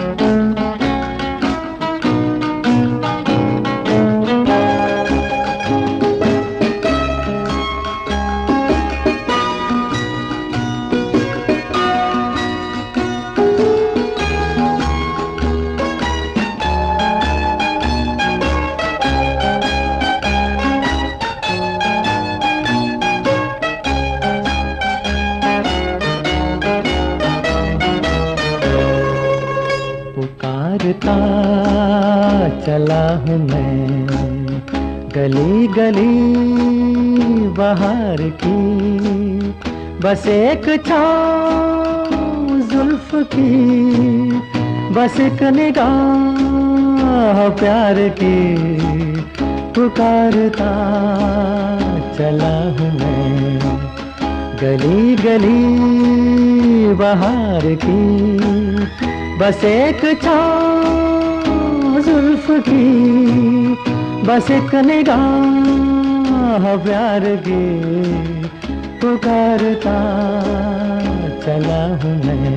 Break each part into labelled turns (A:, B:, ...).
A: पुकारता चला हूँ मैं गली गली बाहर की, बस एक छाँव जुल्फ की, बस एक निगाह प्यार की। पुकारता चला हूँ मैं गली गली बाहर की, बस एक छाँव जुल्फ की, बस एक निगाह प्यार की। पुकारता चला हूँ मैं।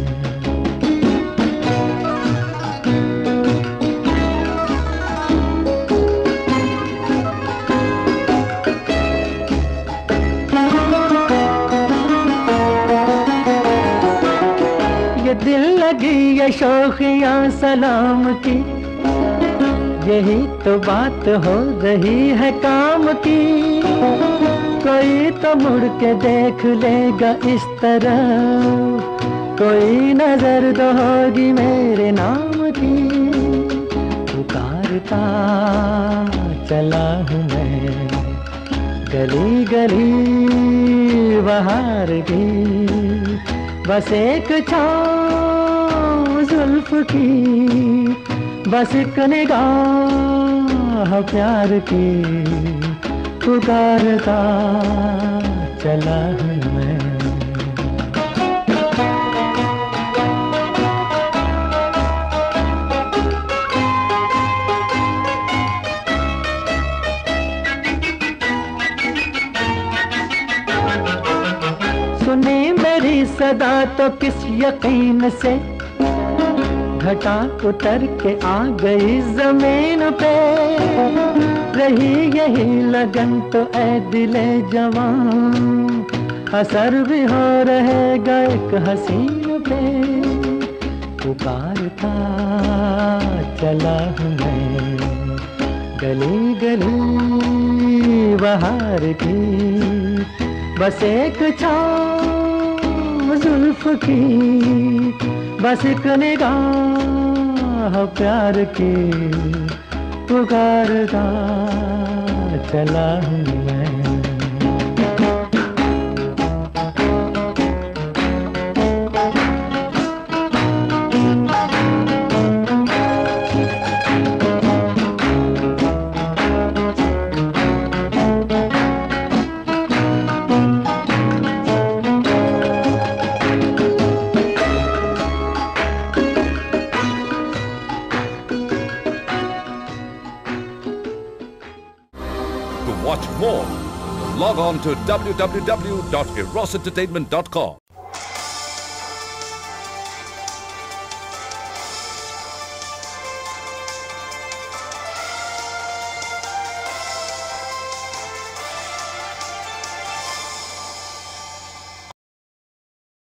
A: ये दिल लगी ये शौकियाँ सलाम की, यही तो बात हो रही है काम की। कोई तो मुड़ के देख लेगा इस तरह, कोई नजर तो होगी मेरे नाम की। पुकारता चला हूँ मैं गली गली बाहर की, बस एक छाँव जुल्फ की, बस एक निगाह प्यार की। पुकारता चला हूँ मैं। सुनी मेरी सदा तो किस यकीन से, घटा उतर के आ गई जमीन पे। रही यही लगन तो ऐ दिले जवान, असर भी हो रहेगा एक हसीन पे। पुकारता चला हूँ मैं गली गली बाहर की, बस एक छाँव जुल्फ की, बस एक निगाह प्यार की। पुकारता चला हूँ मैं।
B: To watch more, log on to www.erosentertainment.com.